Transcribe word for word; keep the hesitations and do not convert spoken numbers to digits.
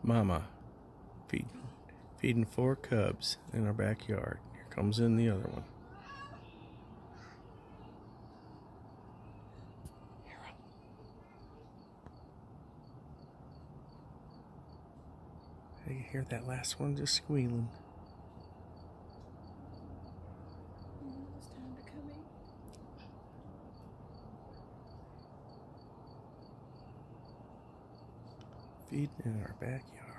Mama feeding, feeding four cubs in our backyard. Here comes in the other one. You hear that last one just squealing. It's time to come in. Feeding in our backyard.